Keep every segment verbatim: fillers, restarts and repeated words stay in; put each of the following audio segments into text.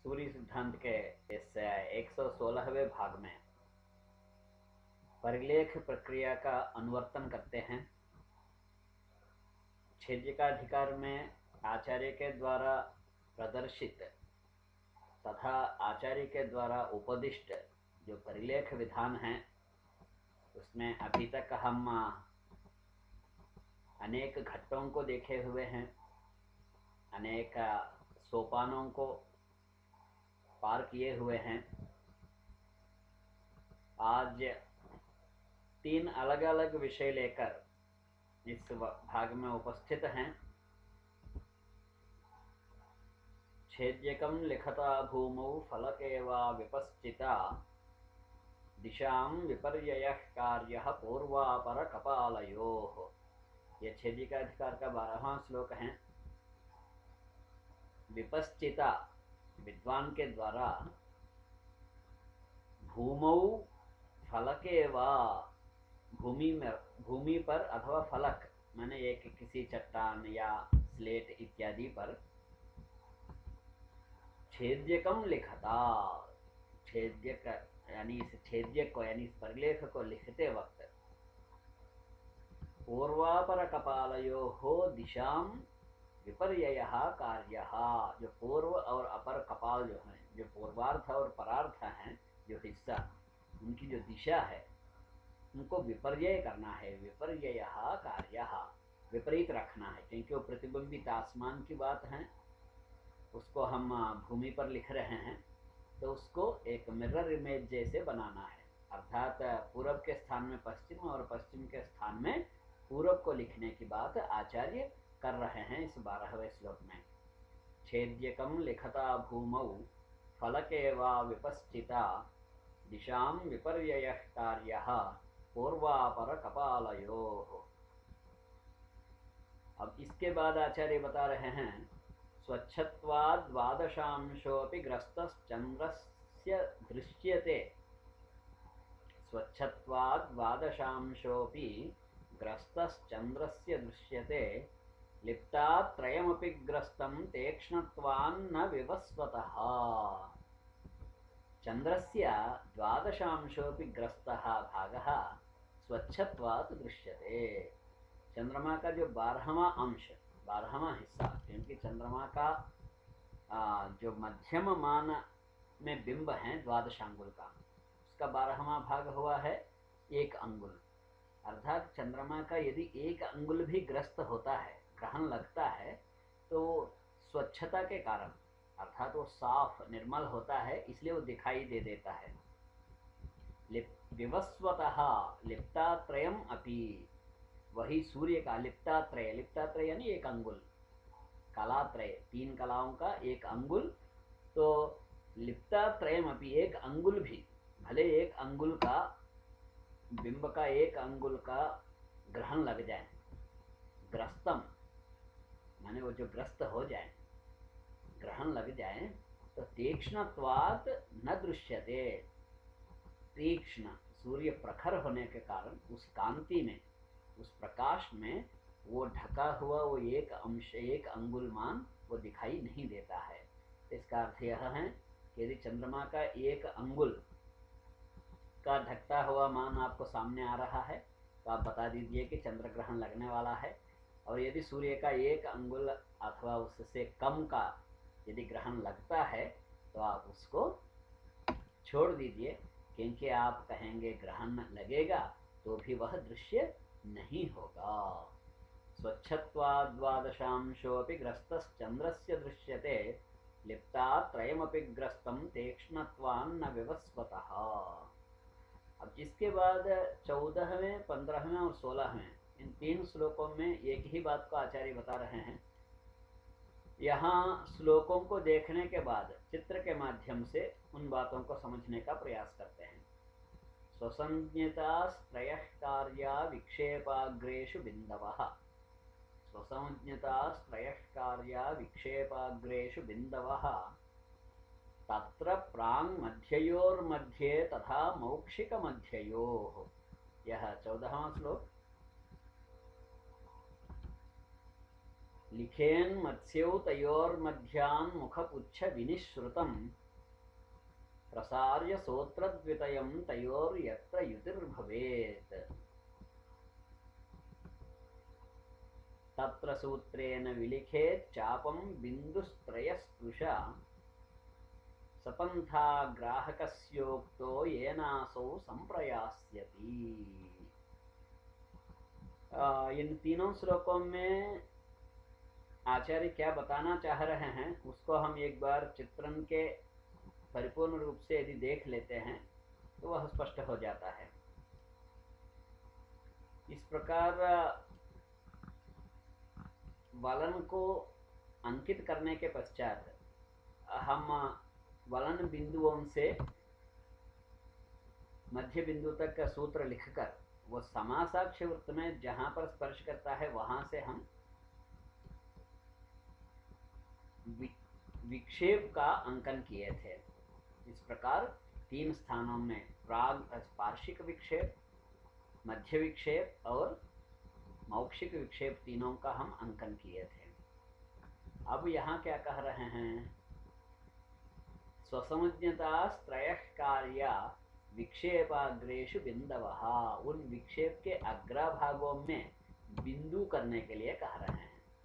सूर्य सिद्धांत के इस एक सौ सोलहवें भाग में परिलेख प्रक्रिया का अनुवर्तन करते हैं। छेद्यकाधिकार में आचार्य के द्वारा प्रदर्शित तथा आचार्य के द्वारा उपदिष्ट जो परिलेख विधान है, उसमें अभी तक हम अनेक घट्टों को देखे हुए हैं, अनेक सोपानों को पार किए हुए हैं। आज तीन अलग अलग विषय लेकर इस भाग में उपस्थित हैं। छेद्यकं लिखता भूमौ फलकेवा विपश्चिता दिशां विपर्ययः कार्यः पूर्वापर कपालयोः। यह छेदिकाधिकार का बारहवां श्लोक है। विपश्चिता विद्वान के द्वारा भूमौ फलकेवा भूमि में भूमि पर अथवा फलक माने एक किसी चट्टान या स्लेट इत्यादि पर छेद्यकम लिखता, छेद्यक यानी इस छेद्यक को यानी इस परिलेख को लिखते वक्त पूर्वापर कपालयो हो दिशाम विपर्ययः कार्यः, जो पूर्व और अपर कपाल जो हैं, जो पूर्वार्थ और परार्थ हैं, जो हिस्सा उनकी जो दिशा है उनको विपर्यय करना है। विपर्ययः कार्यः विपरीत रखना है, क्योंकि वो प्रतिबिंबित आसमान की बात है, उसको हम भूमि पर लिख रहे हैं तो उसको एक मिरर इमेज जैसे बनाना है। अर्थात पूर्व के स्थान में पश्चिम और पश्चिम के स्थान में पूर्व को लिखने की बात आचार्य कर रहे हैं इस बारहवें श्लोक में। छेद्यकम लिखता भूमौ फलकेवा विपश्चिता दिशां विपर्ययः कार्यः पूर्वापर कपालयोः। अब इसके बाद आचार्य बता रहे हैं स्वच्छत्वाद् द्वादशांशोऽपि ग्रस्तश्चन्द्रस्य दृश्यते। स्वच्छत्वाद् द्वादशांशोऽपि ग्रस्तश्चन्द्रस्य दृश्यते लिप्तात्रयमपि ग्रस्तं तीक्ष्णत्वान्न विवस्वतः। चंद्रस्य द्वादशांशोऽपि ग्रस्तः भागः स्वच्छत्वात् दृश्यते। चंद्रमा का जो बारहवां अंश, बारहवां हिस्सा, क्योंकि चंद्रमा का आ, जो मध्यम मान में बिंब है द्वादश अंगुल का, उसका बारहवां भाग हुआ है एक अंगुल। अर्थात चंद्रमा का यदि एक अंगुल भी ग्रस्त होता है, ग्रहण लगता है, तो स्वच्छता के कारण, अर्थात वो साफ निर्मल होता है, इसलिए वो दिखाई दे देता है। विवस्वतः लिप्तात्रयम अपि, वही सूर्य का लिप्तात्रय, लिप्तात्रय यानी एक अंगुल, कलात्रय तीन कलाओं का एक अंगुल, तो लिप्तात्रयम अपि एक अंगुल भी, भले एक अंगुल का बिंब का एक अंगुल का ग्रहण लग जाए, ग्रस्तम माने वो जो ग्रस्त हो जाए, ग्रहण लग जाए, तो तीक्ष्णत्वात् न दृश्यते। तीक्ष्ण सूर्य प्रखर होने के कारण उस कांति में, उस प्रकाश में वो ढका हुआ वो एक अंश, एक अंगुल मान वो दिखाई नहीं देता है। इसका अर्थ यह है कि यदि चंद्रमा का एक अंगुल का ढकता हुआ मान आपको सामने आ रहा है तो आप बता दीजिए कि चंद्र ग्रहण लगने वाला है। और यदि सूर्य का एक अंगुल अथवा उससे कम का यदि ग्रहण लगता है तो आप उसको छोड़ दीजिए, क्योंकि आप कहेंगे ग्रहण लगेगा तो भी वह दृश्य नहीं होगा। स्वच्छत्वाद् द्वादशांशोऽपि ग्रस्तश्चन्द्रस्य दृश्यते लिप्तात्रयमपि ग्रस्तं तीक्ष्णत्वान्न विवस्वतः। अब इसके बाद चौदहवें, पंद्रहवें और सोलहवें इन तीन श्लोकों में एक ही बात को आचार्य बता रहे हैं। यहाँ श्लोकों को देखने के बाद चित्र के माध्यम से उन बातों को समझने का प्रयास करते हैं। स्वसंज्ञतास्त्रयः कार्या विक्षेपाग्रेषु बिन्दवः। स्वसंज्ञतास्त्रयः कार्या विक्षेपाग्रेषु बिन्दवः तत्र प्रांग मध्ययोर्मध्ये तथा मौक्षिक मध्ययोः। यह चौदहवां श्लोक। लिखेन मत्स्यौ तयोर्मध्यान् मुखपुच्छ विनिश्रुतम् प्रसार्य सोत्रद्वितयं तयोर्यत्र युतिर्भवेत् तत्र सूत्रेण विलिखेत् चापं बिन्दुस्त्रयस्पृशा सपन्था ग्राहकस्योक्तो येनासौ संप्रयास्यति। इन तीनों श्लोकों में आचार्य क्या बताना चाह रहे हैं उसको हम एक बार चित्रण के परिपूर्ण रूप से यदि देख लेते हैं तो वह स्पष्ट हो जाता है। इस प्रकार वलन को अंकित करने के पश्चात हम वलन बिंदुओं से मध्य बिंदु तक का सूत्र लिखकर वो समासाक्ष्य वृत्त में जहां पर स्पर्श करता है वहां से हम विक्षेप का अंकन किए थे। इस प्रकार तीन स्थानों में प्राग स्पार्शिक विक्षेप, मध्य विक्षेप और मौक्षिक विक्षेप तीनों का हम अंकन किए थे। अब यहाँ क्या कह रहे हैं? स्वसंज्ञता त्रयः कार्या विक्षेपाग्रेषु बिंदवः, उन विक्षेप के अग्रभागों में बिंदु करने के लिए कह रहे हैं।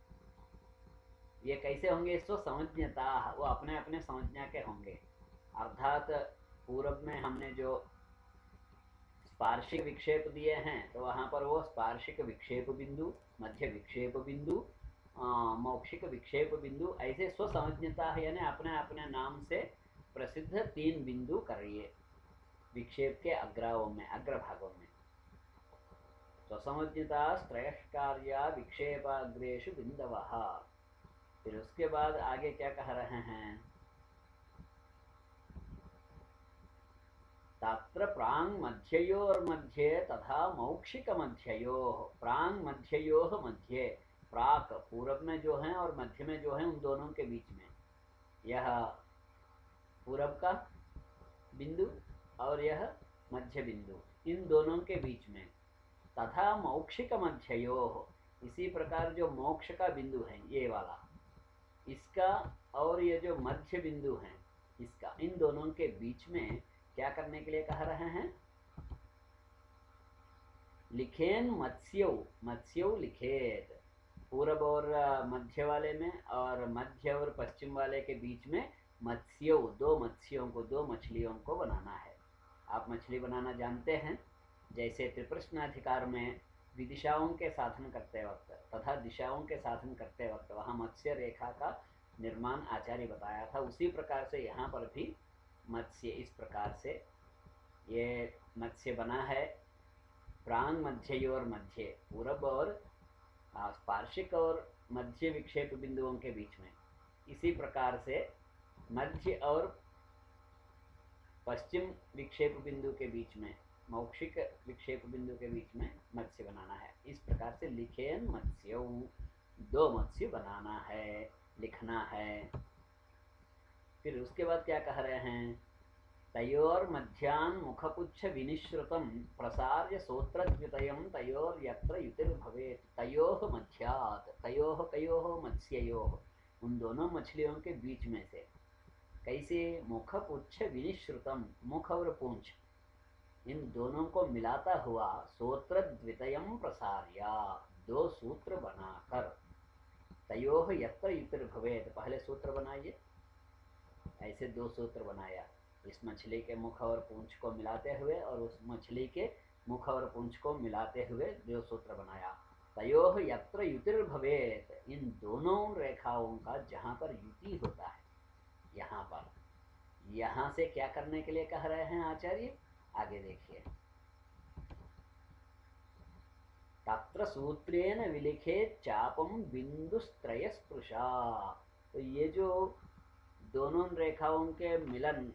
ये कैसे होंगे? स्वसंज्ञता, वो अपने अपने संज्ञा के होंगे। अर्थात पूर्व में हमने जो स्पार्शिक विक्षेप दिए हैं तो वहां पर वो स्पार्शिक विक्षेप बिंदु, मध्य विक्षेप बिंदु, मौक्षिक विक्षेप बिंदु, ऐसे स्वसंज्ञता है यानी अपने अपने नाम से प्रसिद्ध तीन बिंदु करिए विक्षेप के अग्रावों में, अग्रभागों में। स्वसंज्ञता त्रयः कार्या विक्षेपाग्रेषु बिंदवः। फिर उसके बाद आगे क्या कह रहे हैं? तत्र प्रांग मध्ययोर्मध्ये तथा मौक्षिक मध्ययोः, प्रांग मध्ययोः मध्ये, प्राक पूरब में जो है और मध्य में जो है उन दोनों के बीच में, यह पूरब का बिंदु और यह मध्य बिंदु, इन दोनों के बीच में, तथा मौक्षिक मध्ययोः, इसी प्रकार जो मोक्ष का बिंदु है ये वाला, इसका और ये जो मध्य बिंदु है इसका, इन दोनों के बीच में क्या करने के लिए कह रहे हैं? लिखेन मत्स्यौ, मत्स्यौ लिखेत, पूरब और मध्य वाले में और मध्य और पश्चिम वाले के बीच में मत्स्यौ, दो मत्स्यों को, दो मछलियों को बनाना है। आप मछली बनाना जानते हैं, जैसे त्रिप्रश्नाधिकार में विदिशाओं के साधन करते वक्त तथा दिशाओं के साधन करते वक्त वहाँ मत्स्य रेखा का निर्माण आचार्य बताया था, उसी प्रकार से यहाँ पर भी मत्स्य इस प्रकार से ये मत्स्य बना है। प्रांग मध्ययोर मध्य, पूरब और स्पार्शिक और मध्य विक्षेप बिंदुओं के बीच में, इसी प्रकार से मध्य और पश्चिम विक्षेप बिंदु के बीच में, मौक्षिक विक्षेप बिंदु के बीच में मत्स्य बनाना है। इस प्रकार से लिखेन मत्स्यौ, दो मत्स्य बनाना है, लिखना है। फिर उसके बाद क्या कह रहे हैं? तयोर मध्यान मुखपुच्छ विनिश्रुतम प्रसार्य सोत्रद्वितयं तयोर यत्र युतिर्भवेत्, तयोः मध्यात्, तयोः कयोः मत्स्ययोः, उन दोनों मछलियों के बीच में से। कैसे? मुखपुच्छ विनिश्रुतम, मुख और पूंछ इन दोनों को मिलाता हुआ, सोत्रद्वितयं प्रसार्य, दो सूत्र बनाकर, तयोः यत्र युतिर्भवेत्, पहले सूत्र बनाइए, ऐसे दो सूत्र बनाया, इस मछली के मुख और पूंछ को मिलाते हुए और उस मछली के मुख और पूंछ को मिलाते हुए जो सूत्र बनाया, तयोः यत्र युतिर्भवेत्, इन दोनों रेखाओं का जहाँ पर युति होता है, यहाँ पर, यहाँ से क्या करने के लिए कह रहे हैं आचार्य? आगे देखिए, तत्र सूत्रेण विलिखेत चापम बिंदुस्त्रयस्पृशा, तो ये जो दोनों रेखाओं के मिलन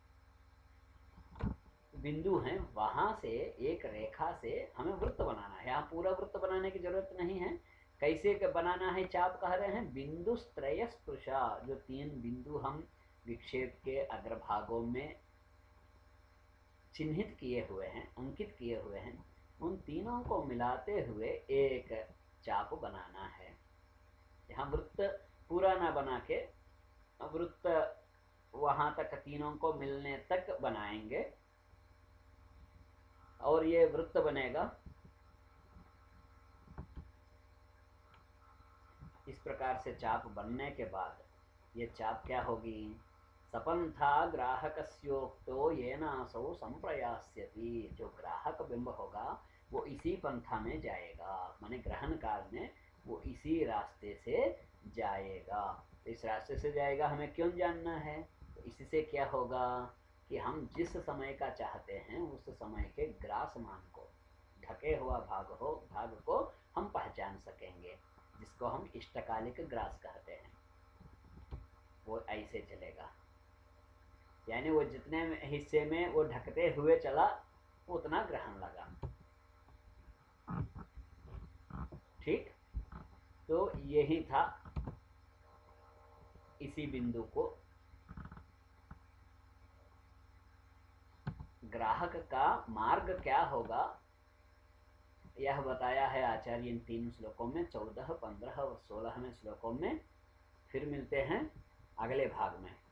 बिंदु हैं वहां से एक रेखा से हमें वृत्त बनाना है। यहाँ पूरा वृत्त बनाने की जरूरत नहीं है, कैसे बनाना है? चाप कह रहे हैं बिंदुस्त्रयस्पृशा, जो तीन बिंदु हम विक्षेप के अग्रभागों में चिन्हित किए हुए हैं, अंकित किए हुए हैं, उन तीनों को मिलाते हुए एक चाप बनाना है। यहाँ वृत्त पूरा ना बना के वृत्त वहां तक तीनों को मिलने तक बनाएंगे और ये वृत्त बनेगा इस प्रकार से। चाप बनने के बाद ये चाप क्या होगी? सपंथा ग्राहकस्योक्तो येनासौ संप्रयास्यति। जो ग्राहक बिंब होगा वो इसी पंथा में जाएगा, माने ग्रहण काल में वो इसी रास्ते से जाएगा। इस रास्ते से जाएगा हमें क्यों जानना है? तो इससे क्या होगा कि हम जिस समय का चाहते हैं उस समय के ग्रास मान को, ढके हुआ भाग हो भाग को हम पहचान सकेंगे, जिसको हम इष्टकालिक ग्रास कहते हैं। वो ऐसे चलेगा, यानी वो जितने हिस्से में वो ढकते हुए चला उतना ग्रहण लगा। ठीक, तो यही था। इसी बिंदु को ग्राहक का मार्ग क्या होगा यह बताया है आचार्य इन तीन श्लोकों में, चौदह, पंद्रह और सोलहवें श्लोकों में। फिर मिलते हैं अगले भाग में।